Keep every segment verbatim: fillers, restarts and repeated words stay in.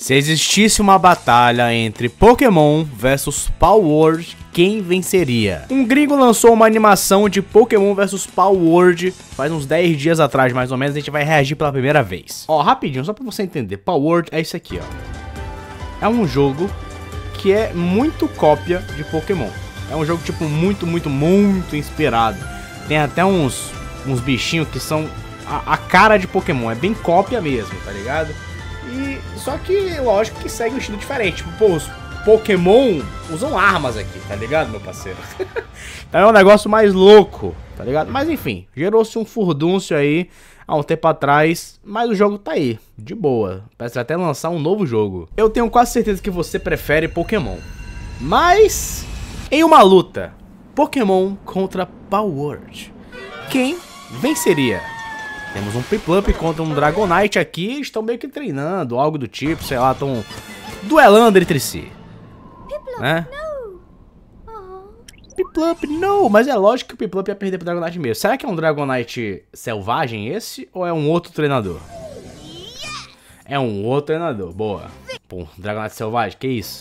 Se existisse uma batalha entre Pokémon versus Palworld, quem venceria? Um gringo lançou uma animação de Pokémon versus Palworld faz uns dez dias atrás, mais ou menos. A gente vai reagir pela primeira vez. Ó, rapidinho, só pra você entender. Palworld é isso aqui, ó. É um jogo que é muito cópia de Pokémon. É um jogo, tipo, muito, muito, muito inspirado. Tem até uns, uns bichinhos que são a, a cara de Pokémon. É bem cópia mesmo, tá ligado? E só que, lógico que segue um estilo diferente. Tipo, pô, os Pokémon usam armas aqui, tá ligado, meu parceiro? Então é um negócio mais louco, tá ligado? Mas enfim, gerou-se um furdúncio aí há um tempo atrás, mas o jogo tá aí, de boa. Parece até lançar um novo jogo. Eu tenho quase certeza que você prefere Pokémon. Mas, em uma luta, Pokémon contra Palworld, quem venceria? Temos um Piplup contra um Dragonite aqui, eles estão meio que treinando, algo do tipo, sei lá, estão duelando entre si. Piplup, né? não! Piplup, não! Mas é lógico que o Piplup ia perder pro Dragonite mesmo. Será que é um Dragonite selvagem esse, ou é um outro treinador? É um outro treinador, boa. Pô, Dragonite selvagem, que isso?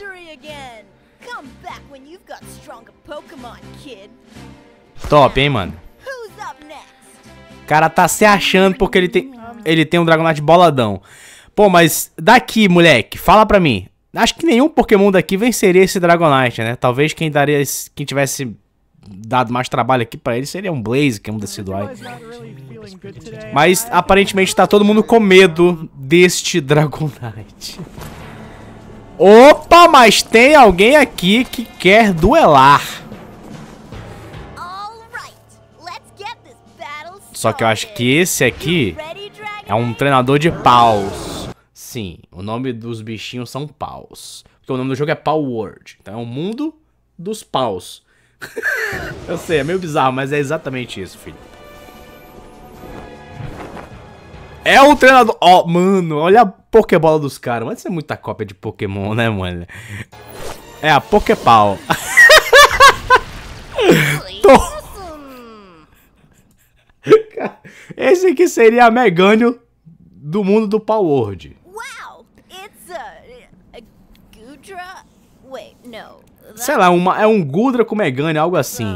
Top, hein, mano? O cara tá se achando porque ele tem, ele tem um Dragonite boladão. Pô, mas daqui, moleque, fala pra mim. Acho que nenhum Pokémon daqui venceria esse Dragonite, né? Talvez quem daria, quem tivesse dado mais trabalho aqui pra ele seria um Blaze, que é um Decidueye. Mas aparentemente tá todo mundo com medo deste Dragonite. Opa, mas tem alguém aqui que quer duelar. Só que eu acho que esse aqui é um treinador de paus. Sim, o nome dos bichinhos são paus. Porque o nome do jogo é Palworld. Então é o mundo dos paus. Eu sei, é meio bizarro, mas é exatamente isso, filho. É um treinador... Ó, oh, mano, olha a Pokébola dos caras. Mas isso é muita cópia de Pokémon, né, mano? É a Poképau. Tô... Esse aqui seria a Megânio do mundo do Palworld. Wow, it's a, a Gudra? Wait, no. Sei lá, uma, é um Gudra com Megânio, algo assim.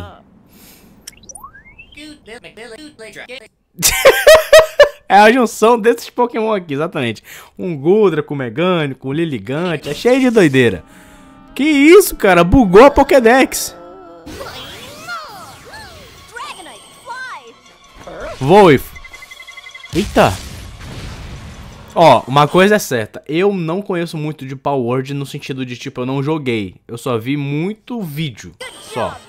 É a junção desses Pokémon aqui, exatamente. Um Gudra com Megânio, com Lilligant, é cheio de doideira. Que isso, cara? Bugou a Pokédex. Voe. Eita. Ó, uma coisa é certa. Eu não conheço muito de Palworld no sentido de, tipo, eu não joguei. Eu só vi muito vídeo. Só.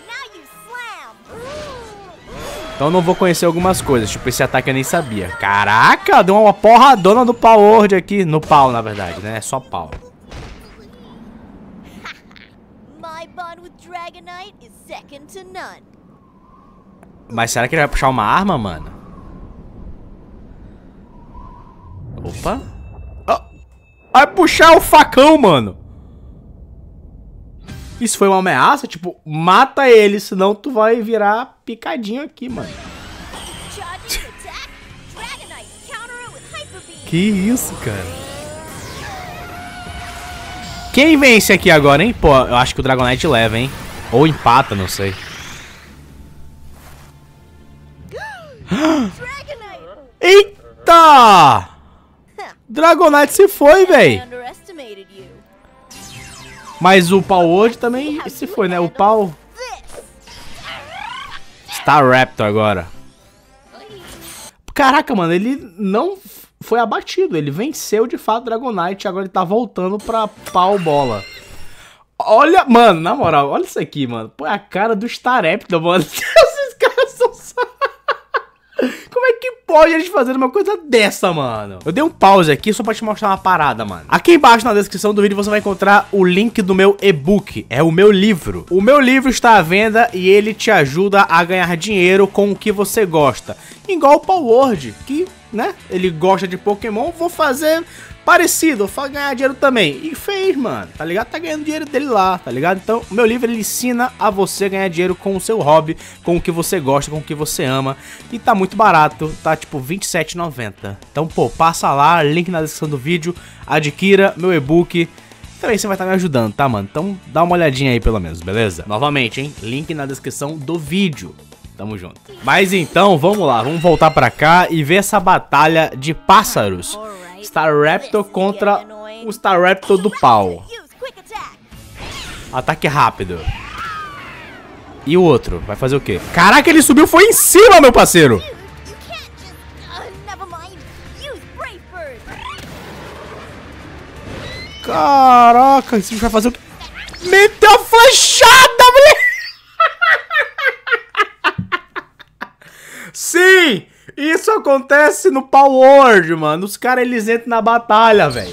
Então eu não vou conhecer algumas coisas. Tipo, esse ataque eu nem sabia. Caraca, deu uma porradona do Palworld aqui. No pau, na verdade, né? É só pau. Mas será que ele vai puxar uma arma, mano? Opa. Oh, vai puxar o facão, mano. Isso foi uma ameaça? Tipo, mata ele, senão tu vai virar picadinho aqui, mano. Que isso, cara? Quem vence aqui agora, hein? Pô, eu acho que o Dragonite leva, hein? Ou empata, não sei. Eita! Dragonite se foi, véi. Mas o Palworld também se foi, né? O Pal... Staraptor agora. Caraca, mano, ele não foi abatido. Ele venceu de fato o Dragonite. Agora ele tá voltando pra Pau Bola. Olha, mano, na moral, olha isso aqui, mano. Pô, é a cara do Staraptor, mano. Esses caras são... Como é que pode eles fazerem uma coisa dessa, mano? Eu dei um pause aqui só pra te mostrar uma parada, mano. Aqui embaixo na descrição do vídeo você vai encontrar o link do meu e-book. É o meu livro. O meu livro está à venda e ele te ajuda a ganhar dinheiro com o que você gosta. Igual o Palworld, que, né, ele gosta de Pokémon. Vou fazer parecido, pra ganhar dinheiro também. E fez, mano, tá ligado? Tá ganhando dinheiro dele lá, tá ligado? Então, o meu livro, ele ensina a você ganhar dinheiro com o seu hobby, com o que você gosta, com o que você ama. E tá muito barato, tá tipo vinte e sete reais e noventa centavos. Então, pô, passa lá, link na descrição do vídeo, adquira meu e-book. Também você vai estar me ajudando, tá, mano? Então, dá uma olhadinha aí, pelo menos, beleza? Novamente, hein? Link na descrição do vídeo. Tamo junto. Mas então, vamos lá, vamos voltar pra cá e ver essa batalha de pássaros. Staraptor contra o Staraptor do pau. Ataque rápido. E o outro? Vai fazer o quê? Caraca, ele subiu, foi em cima, meu parceiro! Caraca, esse bicho vai fazer o quê? Meteu a flechada, moleque! Sim! Isso acontece no Palworld, mano. Os caras, eles entram na batalha, velho.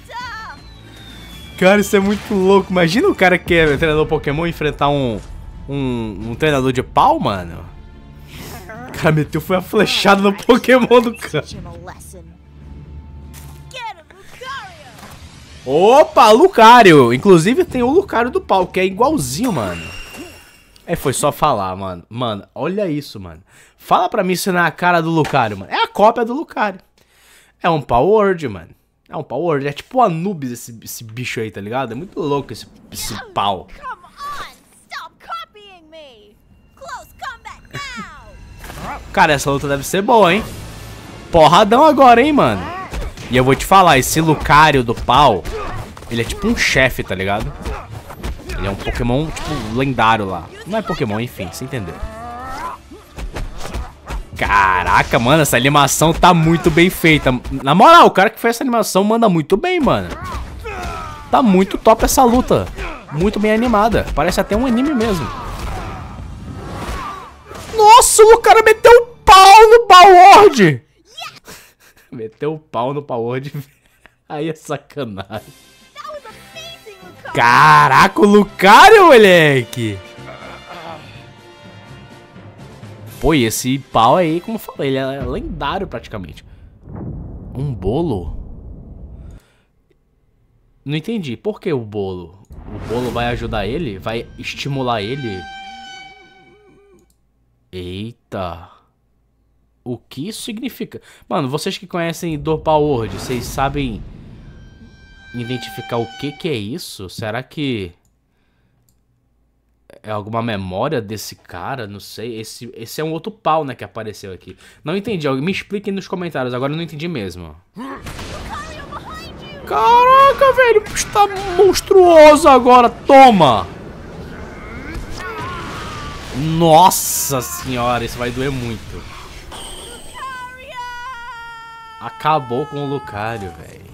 Cara, isso é muito louco. Imagina o cara que é treinador Pokémon enfrentar um, um, um treinador de pau, mano. O cara meteu, foi a flechada no Pokémon do cara. Opa, Lucario. Inclusive tem o Lucario do pau, que é igualzinho, mano. É, foi só falar, mano. Mano, olha isso, mano. Fala pra mim se não é a cara do Lucario, mano. É a cópia do Lucario. É um Palworld, mano. É um Palworld. É tipo o Anubis esse, esse bicho aí, tá ligado? É muito louco esse, esse pau. Cara, essa luta deve ser boa, hein? Porradão agora, hein, mano. E eu vou te falar, esse Lucario do pau, ele é tipo um chefe, tá ligado? Ele é um Pokémon, tipo, lendário lá. Não é Pokémon, enfim, você entendeu. Caraca, mano, essa animação tá muito bem feita. Na moral, o cara que fez essa animação manda muito bem, mano. Tá muito top essa luta. Muito bem animada. Parece até um anime mesmo. Nossa, o cara meteu o pau no Palworld. Meteu o pau no Palworld. Aí é sacanagem. Caraca, o Lucario, moleque. Pô, e esse pau aí, como eu falei, ele é lendário praticamente. Um bolo? Não entendi. Por que o bolo? O bolo vai ajudar ele? Vai estimular ele? Eita. O que isso significa? Mano, vocês que conhecem do Palworld, vocês sabem identificar o que que é isso? Será que é alguma memória desse cara? Não sei. Esse, esse é um outro pau, né, que apareceu aqui. Não entendi. Me expliquem nos comentários. Agora eu não entendi mesmo. Caraca, velho. Está monstruoso agora. Toma. Nossa senhora. Isso vai doer muito. Acabou com o Lucario, velho.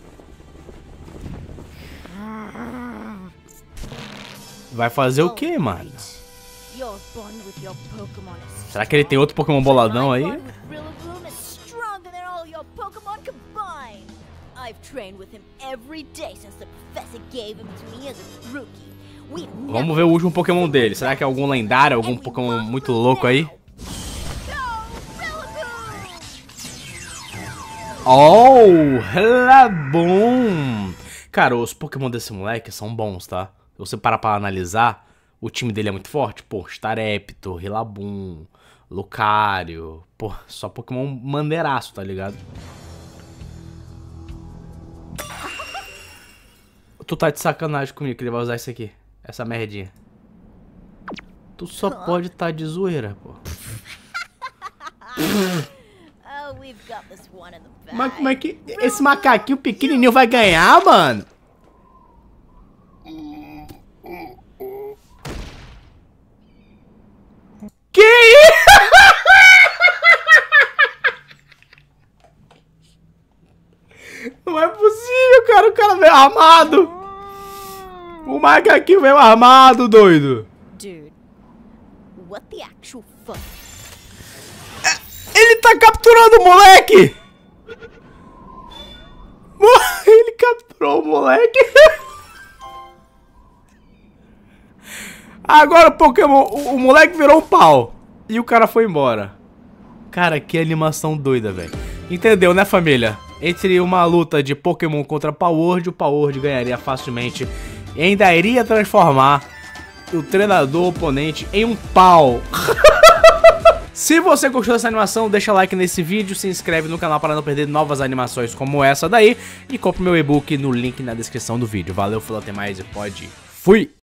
Vai fazer o que, mano? Será que ele tem outro Pokémon boladão aí? Vamos ver o último Pokémon dele. Será que é algum lendário, algum Pokémon muito louco aí? Oh, Rillaboom! Cara, os Pokémon desse moleque são bons, tá? Se você parar pra analisar, o time dele é muito forte. Pô, Staraptor, Rillaboom, Lucario. Pô, só Pokémon maneiraço, tá ligado? Tu tá de sacanagem comigo que ele vai usar isso aqui. Essa merdinha. Tu só pode tá de zoeira, pô. Mas como é que esse macaquinho pequenininho vai ganhar, mano? Que isso? Não é possível, cara. O cara veio armado. O macaquinho veio armado, doido. Dude, what the actual fuck? Ele tá capturando o moleque! Ele capturou o moleque! Agora o Pokémon, o, o moleque virou um pau. E o cara foi embora. Cara, que animação doida, velho. Entendeu, né, família? entre uma luta de Pokémon contra Palworld, o Palworld ganharia facilmente e ainda iria transformar o treinador oponente em um pau. Se você gostou dessa animação, deixa like nesse vídeo, se inscreve no canal para não perder novas animações como essa daí e compre meu e-book no link na descrição do vídeo. Valeu, falou, até mais e pode ir. Fui!